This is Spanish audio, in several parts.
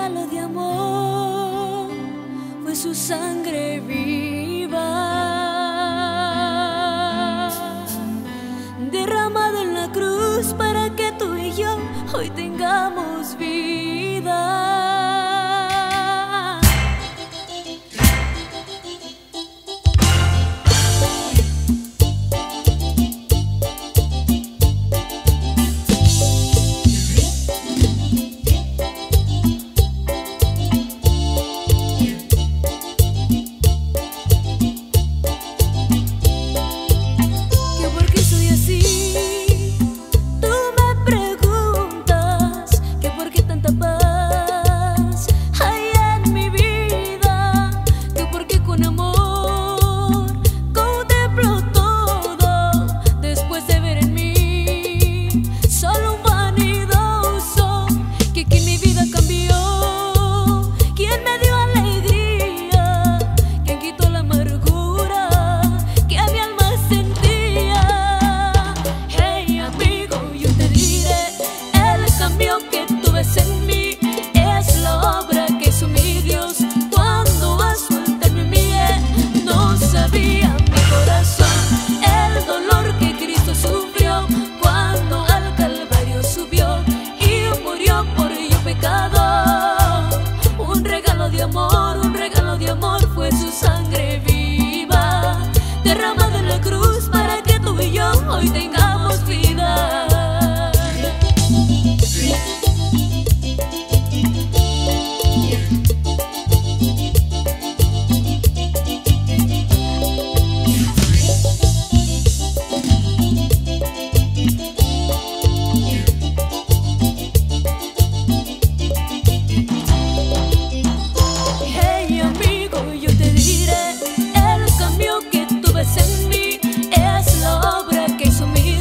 regalo de amor fue su sangre viva, derramada en la cruz para que tú y yo hoy tengamos vida. En mí es la obra que hizo mi Dios cuando a su altar me envié. No sabía mi corazón el dolor que Cristo sufrió cuando al Calvario subió y murió por yo pecado. Un regalo de amor fue su sangre viva, derramada en la cruz para que tú y yo hoy tengamos vida. En mí es la obra que hizo mi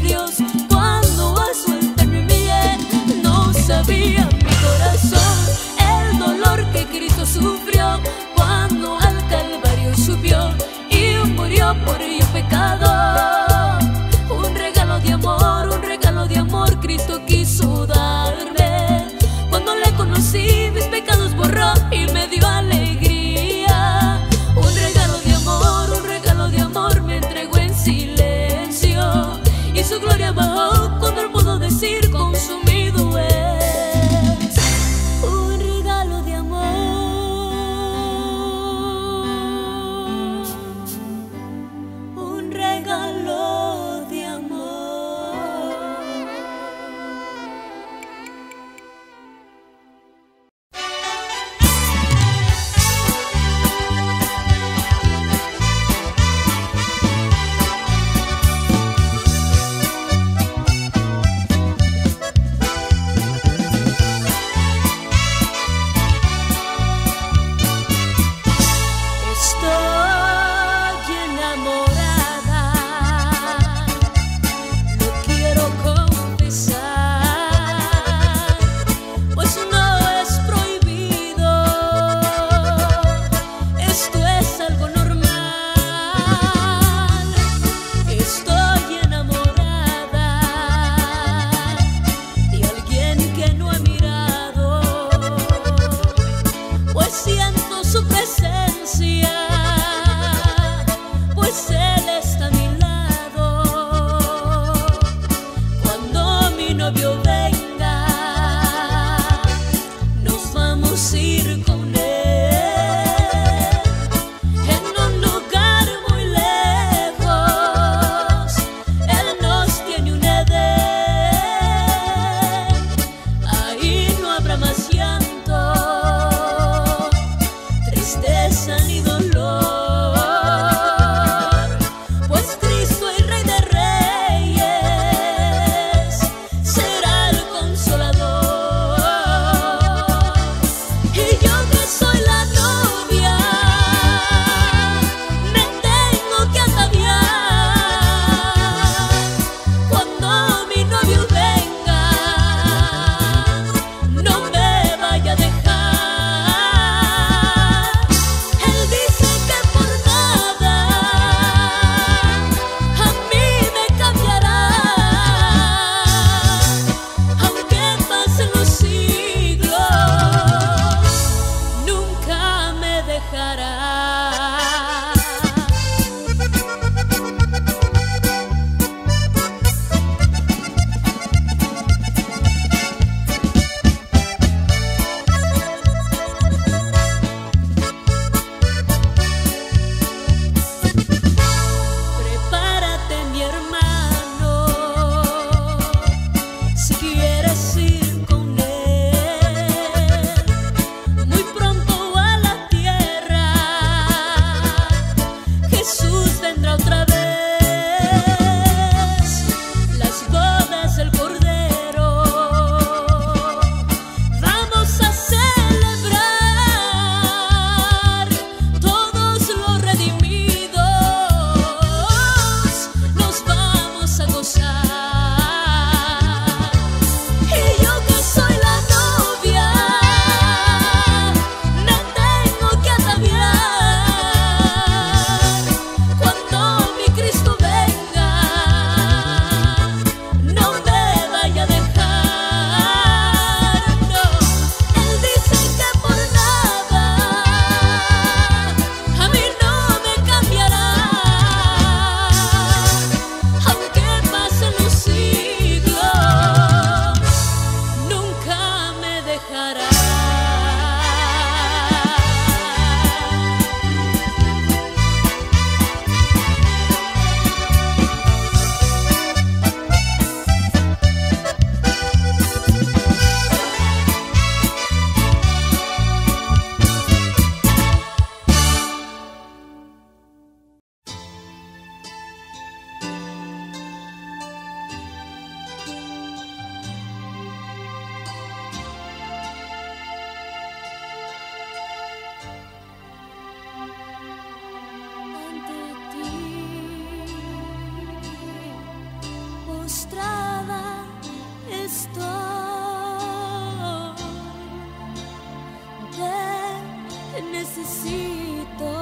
necesito.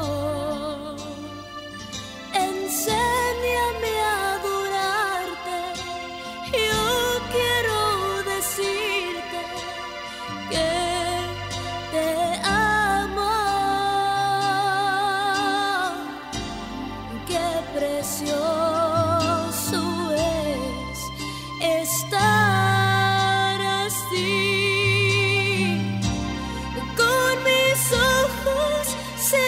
Enséñame a adorarte. Yo quiero decirte que te amo. Qué precioso es estar así. Con mis ojos se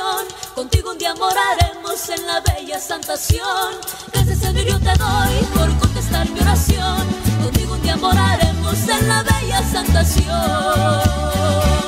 oración. Contigo un día moraremos en la bella Santa Sion. Gracias Señor yo te doy por contestar mi oración. Contigo un día moraremos en la bella Santa Sion.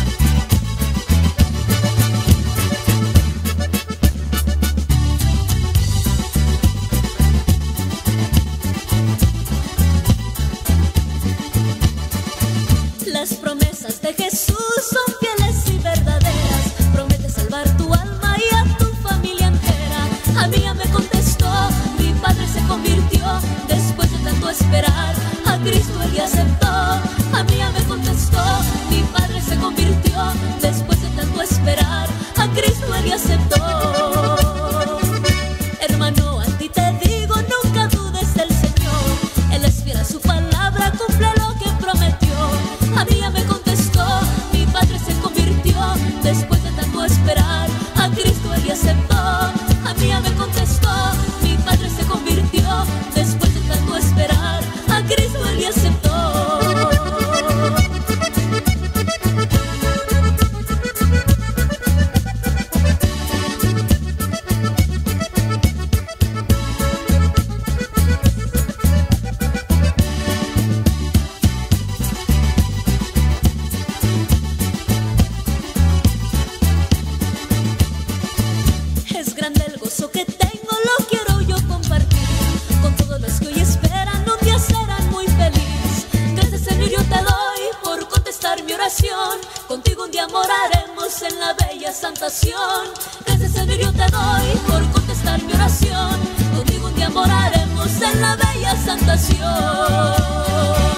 Las promesas de Jesús son fieles y verdaderas. Promete salvar tu alma y a tu familia entera. A mí ya me contestó, mi padre se convirtió después de tanto esperar. A Cristo él ya aceptó. A mí ya me contestó, mi padre se convirtió después de tanto esperar. A Cristo él ya aceptó. Hermano, a ti te digo, nunca dudes del Señor. Él es fiel a su palabra, cumple lo que prometió. A mí ya me contestó, mi padre se convirtió después de tanto esperar. A Cristo él ya aceptó. A mí ya me contestó, mi padre se convirtió después de tanto esperar. A Cristo él ya aceptó. Que tengo lo quiero yo compartir con todos los que hoy esperan un día serán muy felices. Gracias Señor yo te doy por contestar mi oración. Contigo un día moraremos en la bella Santa Sion. Gracias Señor yo te doy por contestar mi oración. Contigo un día moraremos en la bella Santa Sion.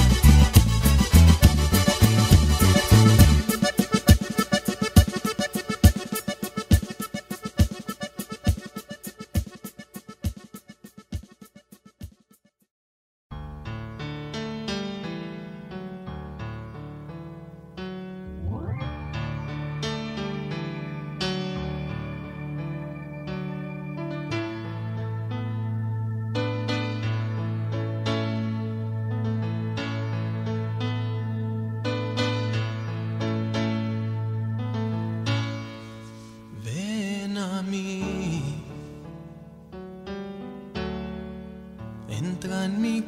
Entra en mi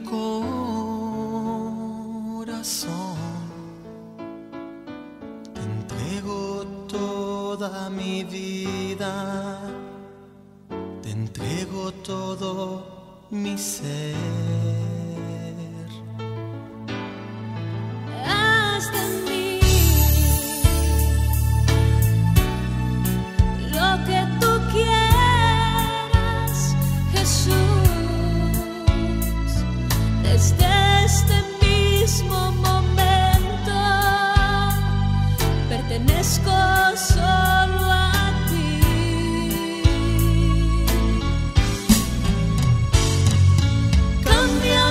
corazón, te entrego toda mi vida, te entrego todo mi ser. Haz de mí lo que tú quieras, Jesús. Desde este mismo momento pertenezco solo a ti. Cambia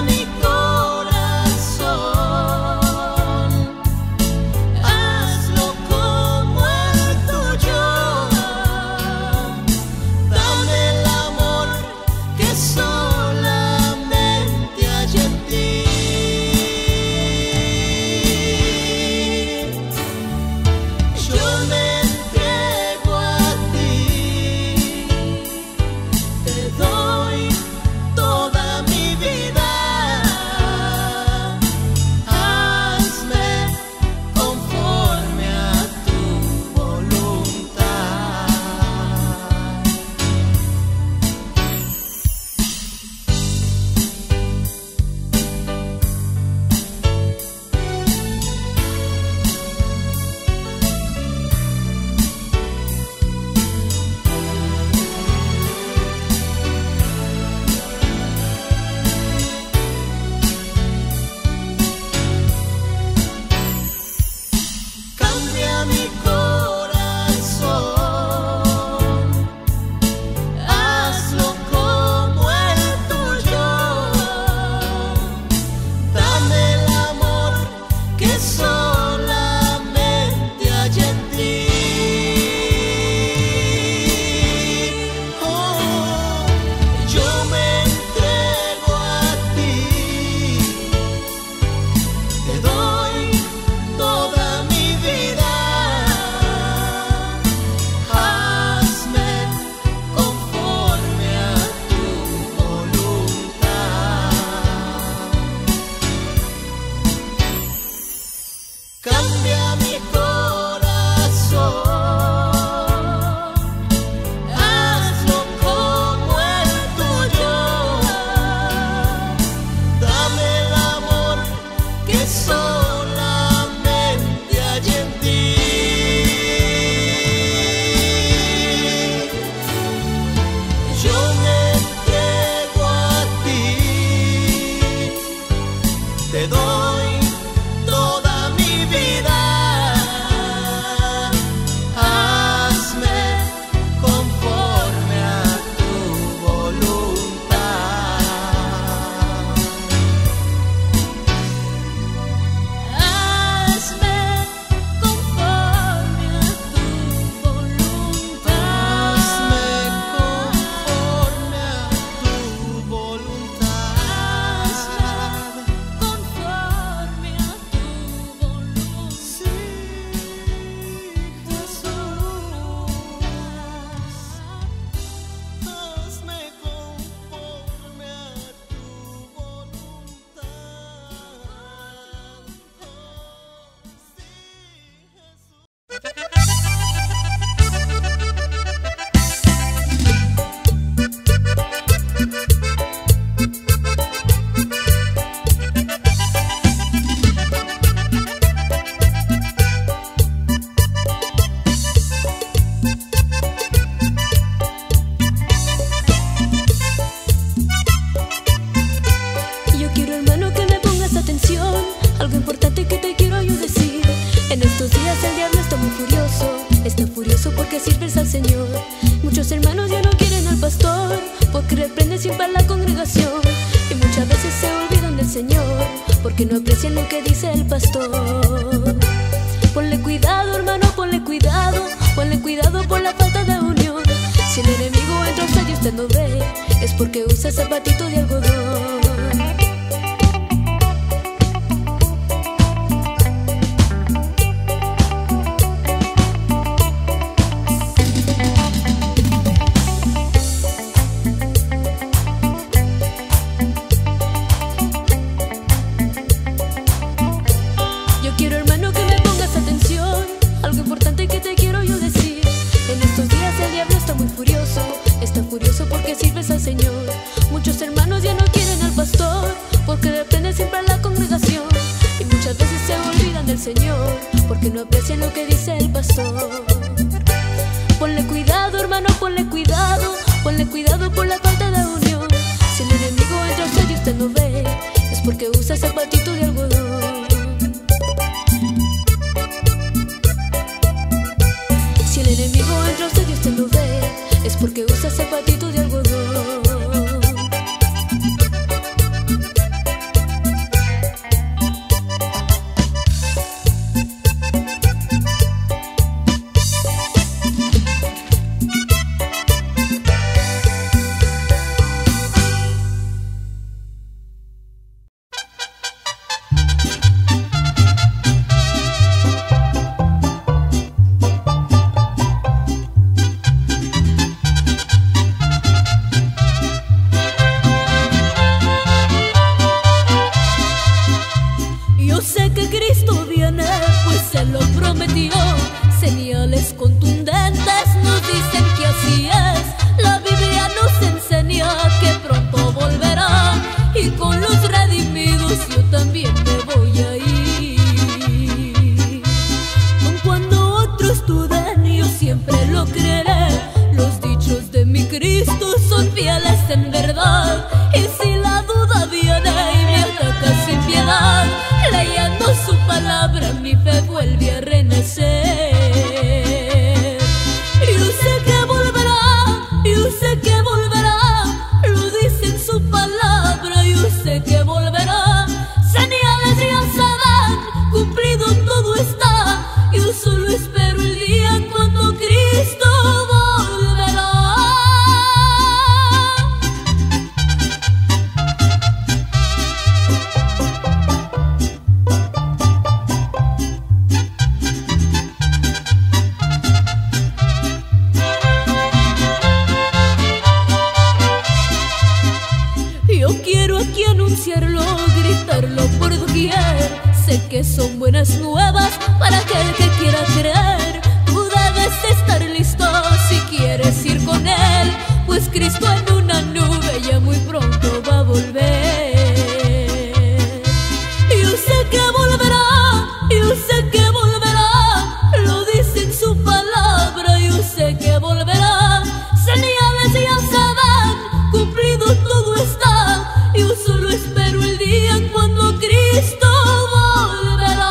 Señor. Muchos hermanos ya no quieren al pastor porque reprende siempre a la congregación, y muchas veces se olvidan del Señor porque no aprecian lo que dice el pastor. Ponle cuidado, hermano, ponle cuidado por la falta de unión. Si el enemigo entra a usted y usted no ve, es porque usa zapatito de algodón. Porque sirves al Señor. Muchos hermanos ya no quieren al pastor porque depende siempre a la congregación, y muchas veces se olvidan del Señor porque no aprecian lo que dice el pastor. Ponle cuidado, hermano, ponle cuidado por la falta de unión. Si el enemigo entra a usted y usted no ve, es porque usa zapatito de algodón. Si el enemigo entra a usted y usted no ve, es porque usa zapatito de algodón. Señales contundentes nos dicen que así es. La Biblia nos enseña que pronto volverá, y con los redimidos yo también me voy a ir. Aun cuando otros duden, yo siempre lo creeré. Los dichos de mi Cristo son fieles en verdad, y si la duda viene y me ataca sin piedad, leyendo su palabra mi fe vuelve a renacer. Que volverá, señales ya se dan, cumplido todo está. Yo solo espero el día cuando Cristo volverá. Yo quiero aquí anunciarlo, gritarlo por doquier. Sé que son buenas nuevas para aquel que quiera creer. Tú debes estar listo si quieres ir con Él, pues Cristo en una nube ya muy pronto va a volver. Yo sé que volverá, yo sé que volverá, lo dice en su palabra. Yo sé que volverá, señales ya se dan, cumplido todo está. Yo solo espero el día en cuando Cristo volverá.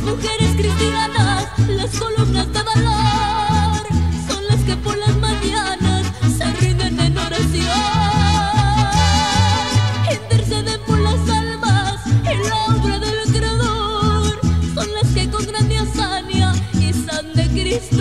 mujeres cristianas, las columnas de valor, son las que por las mañanas se rinden en oración, interceden por las almas en la obra del Creador, son las que con grande hazaña izan de Cristo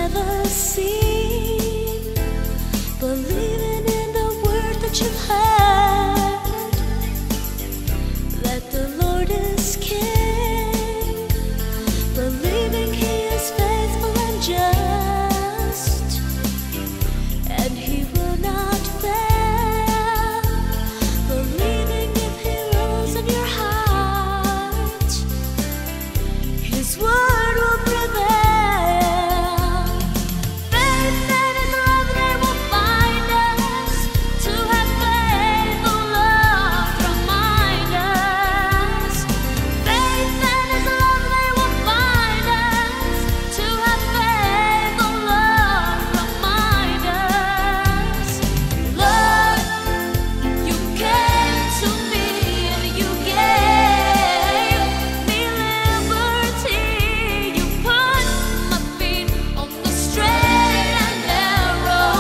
never seen, believing in the word that you've heard, that the Lord is King, believing He is faithful and just, and He will not fail, believing if He rules in your heart, His word will prevail. Faith and His love, they will find us. To have faith, oh Lord, remind us. Faith and His love, they will find us. To have faith, oh Lord, remind us. Lord, You came to me and You gave me liberty. You put my feet on the straight and narrow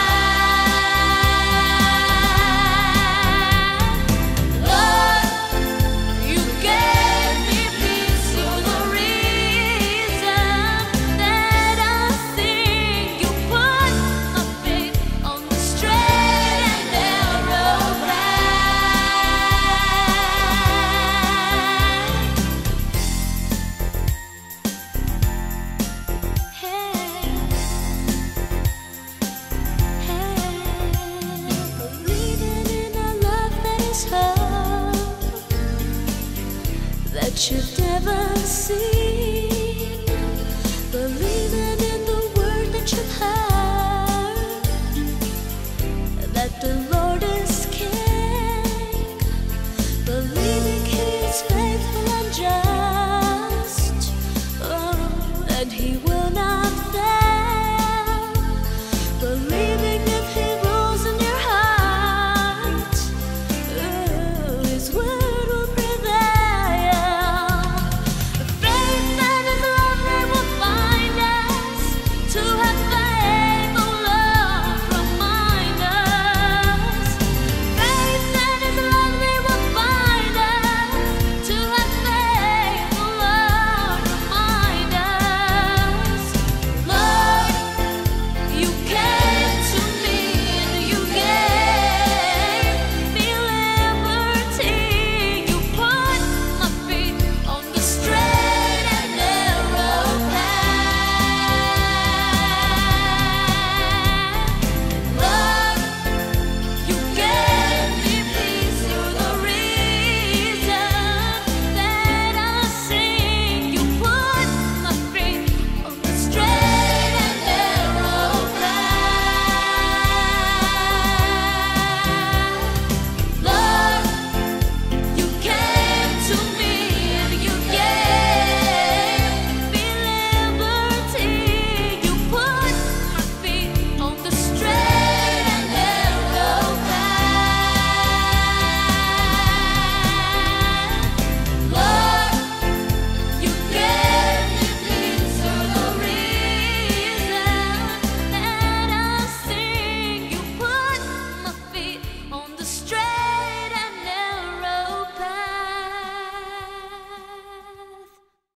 path. Lord, You gave me peace. You're the reason that I sing. You put my feet on the straight and narrow path. Believing in a love that is hope, that you've never seen.